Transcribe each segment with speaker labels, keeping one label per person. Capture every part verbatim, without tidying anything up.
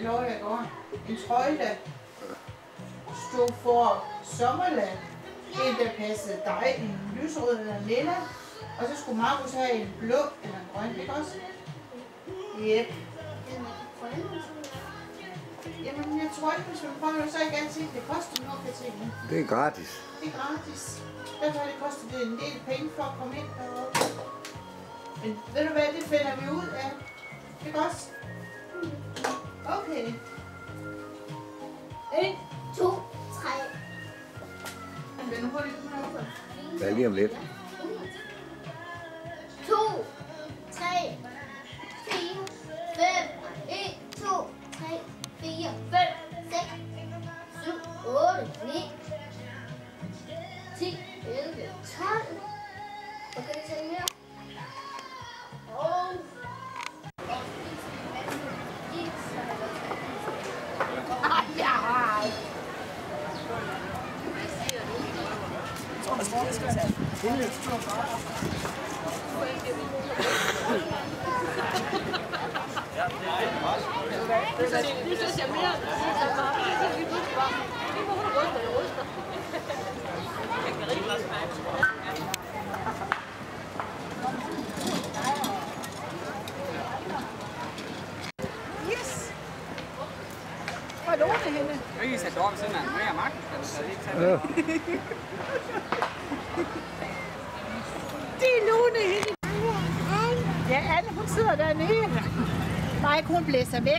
Speaker 1: lov jeg går. En trøje, der stod for Sommerland. En, der passede dig, en lysrød eller en lilla. Og så skulle Markus have en blå eller en grøn, ikke også? Yep. Jamen, jeg tror ikke, hvis man prøver, så er jeg gerne sige, at det koster noget af tingene.
Speaker 2: Det er gratis.
Speaker 1: Det er gratis. Derfor har det kostet det en del penge for at komme ind deroppe. Men ved du hvad, det finder vi ud af. Ikke også? Okay.
Speaker 3: En, to, tre.
Speaker 1: Men nu hurtigt den heroppe.
Speaker 2: Der er lige om lidt.
Speaker 3: To, tre, fire, fem. En, to, tre, fire, fem, seks, syv, otte, ni, ti, elleve, tolv. Og kan du tage mere? Og...
Speaker 1: Ja!
Speaker 4: Jeg tror, jeg skal tage det. Det er så charmerende. Det er bare lige pludselig bare. Det må hun ryste, jeg ryster. Jeg kan rigtig meget smage. Yes! Hvor er Lone henne?
Speaker 5: Jeg kan sætte op siden af Maria og Markus, kan du så lige tage det?
Speaker 1: Det er Lone henne. Ja, Anne, hun sidder dernede. Mike, hun blæser væk.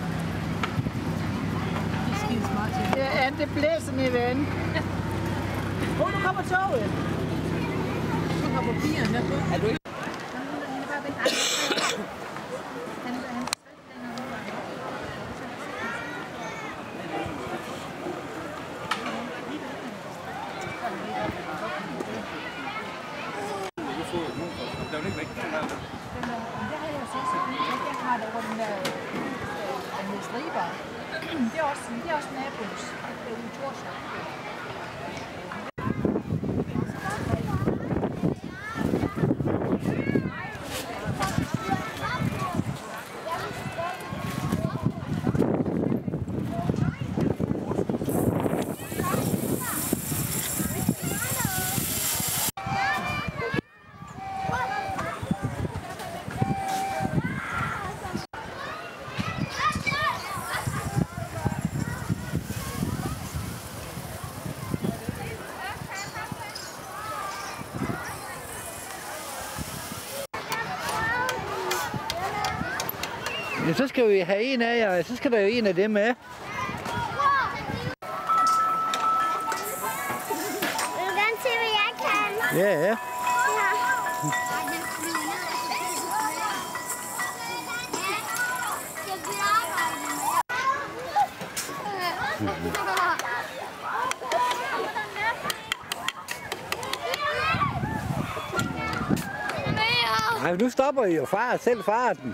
Speaker 4: Det er skide smart til.
Speaker 1: Ja, Anne, det blæser ned ved Anne. Hvor nu kommer toget?
Speaker 4: Nu har papirerne der på.
Speaker 5: Er du ikke?
Speaker 4: Det har jeg set, så jeg har det over den der øh, striber. Det er også, det er også nabos. Det er ude i Torshavn.
Speaker 2: Ja, så skal vi have en af jer, så skal der jo en af dem med.
Speaker 3: Vil du gerne se, hvad jeg kan?
Speaker 2: Ja, ja. Nej, nu stopper I jo far selv farten.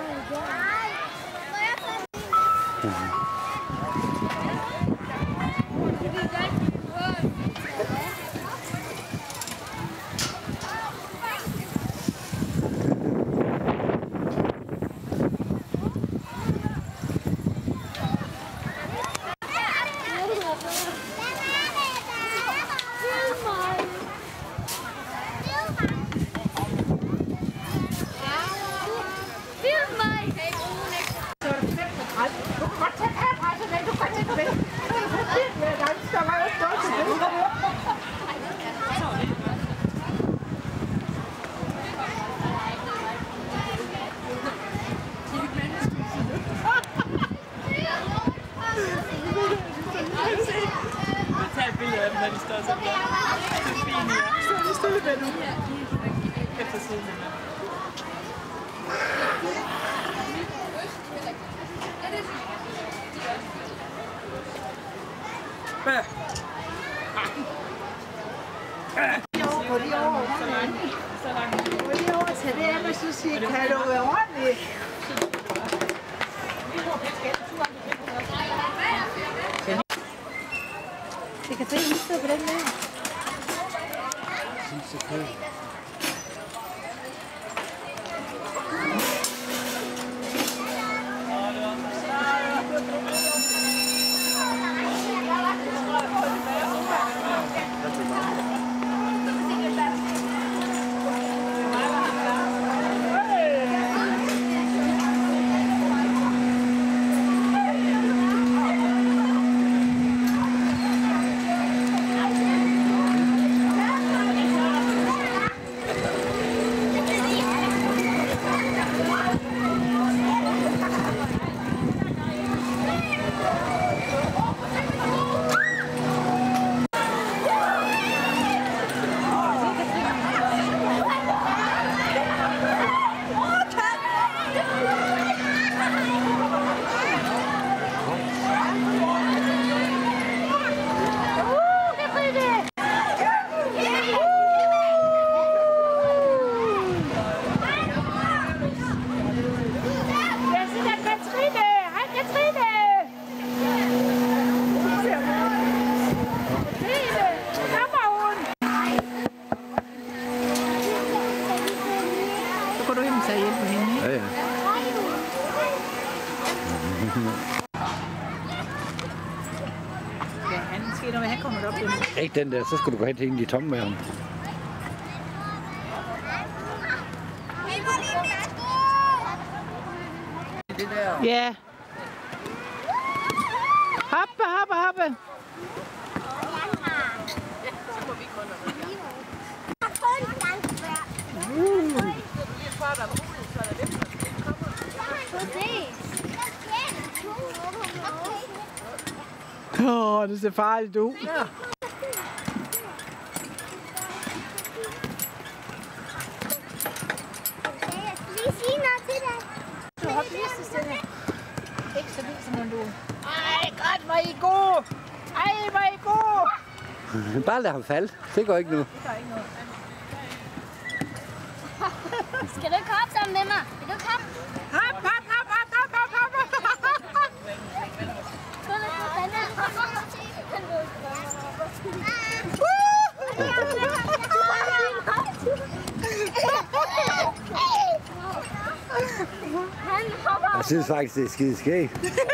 Speaker 5: Tag et billede af dem, når de står sådan der. Det er fint, ja.
Speaker 1: Så er det stille med nu.
Speaker 5: Efter siden. Hvad?
Speaker 1: Gå lige over.
Speaker 5: Så langt. Så langt.
Speaker 1: Gå lige over til det andet, så siger kan du være ordentlig?
Speaker 4: Det kan se ud på den der.
Speaker 2: Selvfølgelig.
Speaker 1: Ja,
Speaker 4: Ja, han sker noget, han kommer op til.
Speaker 2: Ikke den der, så skal du gå hen til en af de tomme med ham. Det der. Ja. Hoppe, hoppe, hoppe. Åh, oh, det ser farligt ud. Ja.
Speaker 4: Du har vist det. Ikke så vildt som du. Ej, godt, hvor I god. Ej, hvor I god.
Speaker 2: Bare lad ham falde. Det går ikke nu.
Speaker 4: Det gør ikke noget.
Speaker 3: Skal du ikke hoppe sammen med mig? Vil du ikke hoppe?
Speaker 4: Hop, hop, hop, hop, hop, hop, hop.
Speaker 3: Gå lidt på vandet.
Speaker 2: Jeg synes faktisk, det er skide skægt.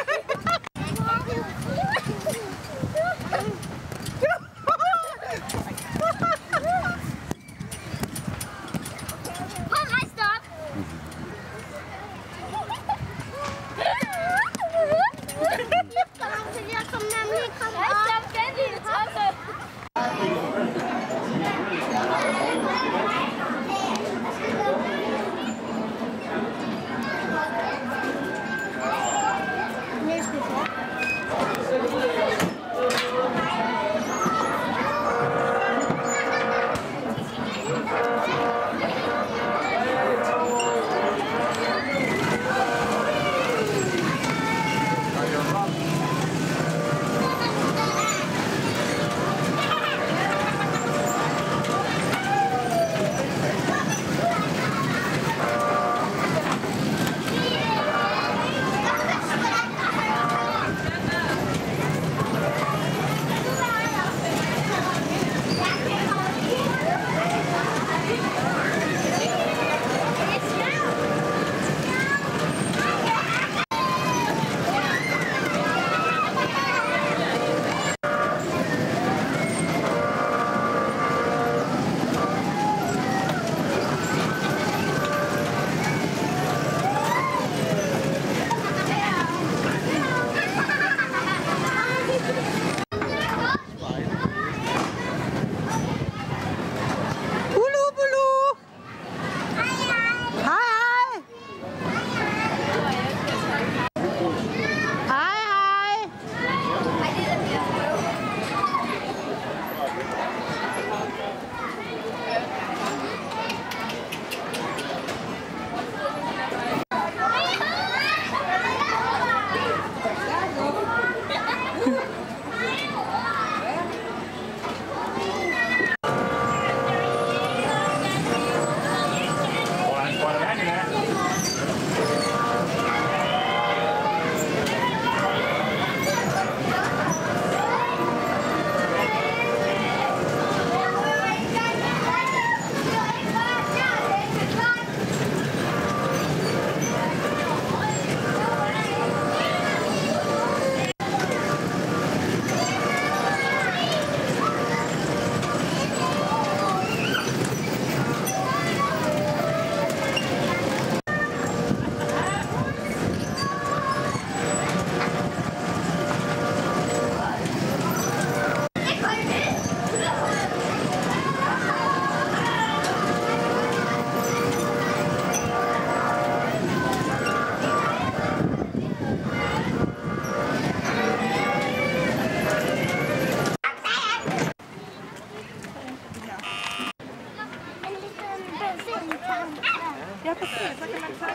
Speaker 5: Ja, precis. Så kan man ta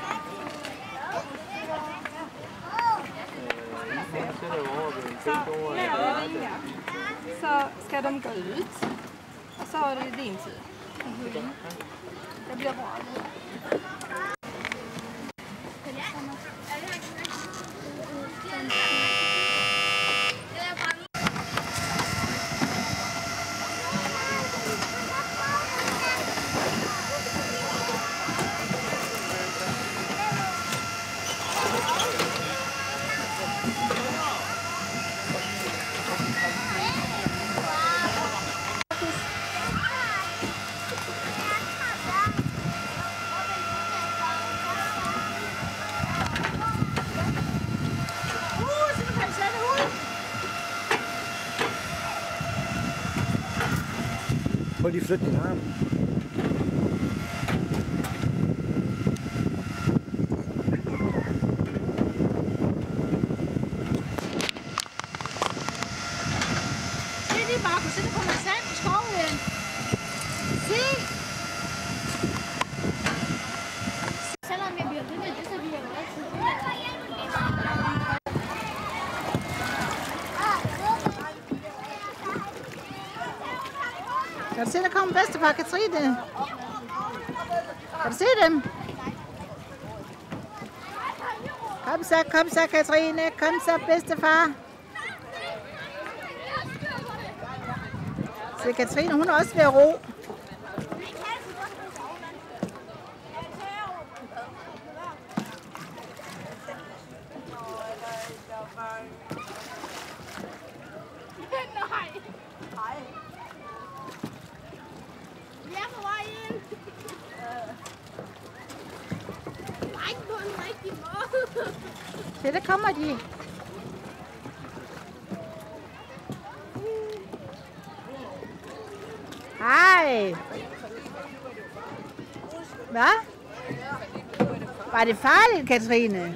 Speaker 5: Så när de ringer så ska de gå ut och så är det din tur. Det blir bra.
Speaker 2: lige flytte din arm.
Speaker 1: Se lige, Markus, så der kommer sand i skoven. Se!
Speaker 3: Selvom jeg bliver ved med det, så bliver jeg altid.
Speaker 1: Kan du se, der kommer bedstefar Katrine? Kan du se dem? Kom så, kom så, Katrine. Kom så, bedstefar. Se, Katrine, hun er også ved at ro. Se, der kommer de. Hej. Hvad? Var det farligt, Katrine?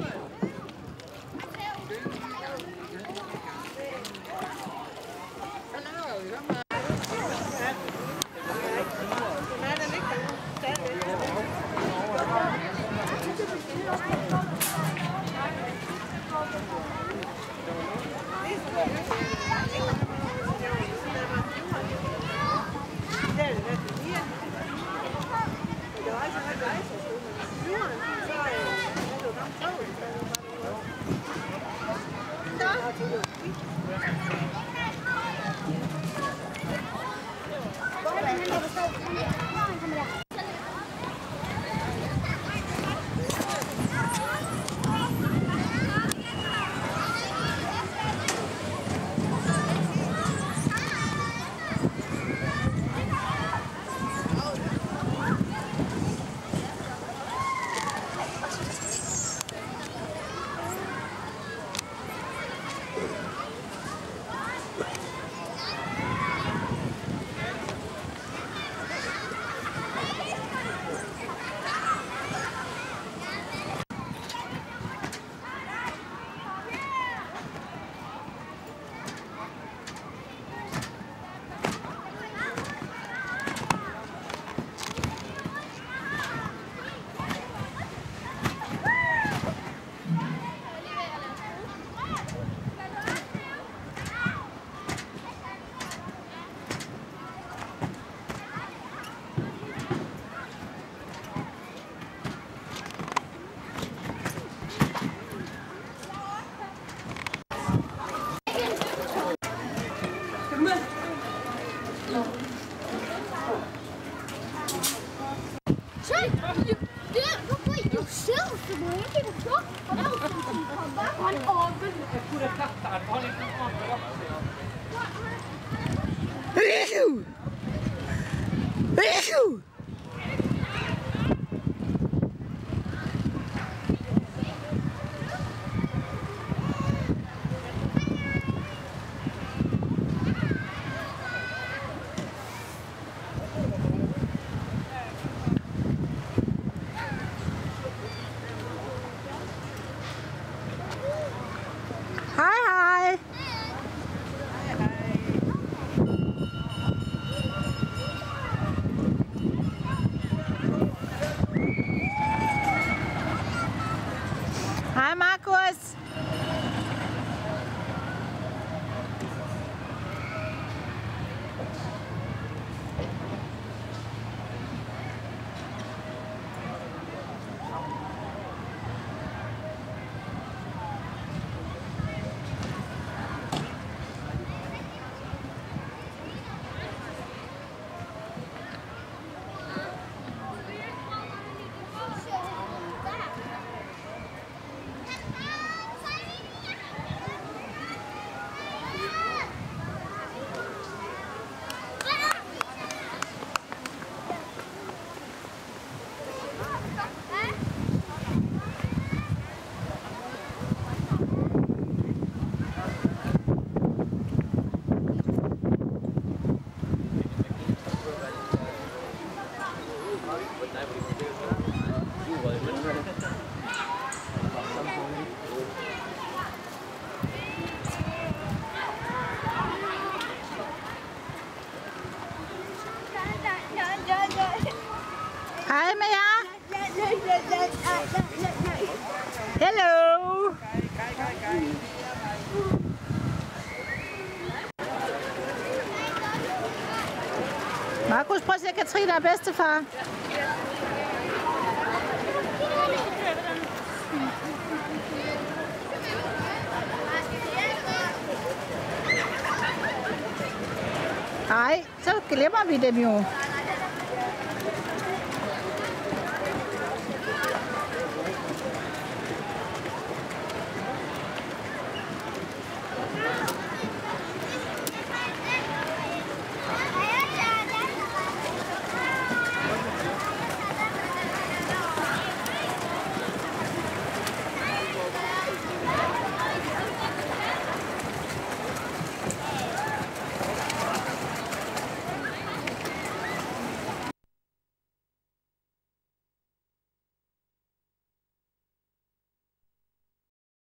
Speaker 1: Prøv at se, Katrine er bedstefar. Nej, så glemmer vi dem jo.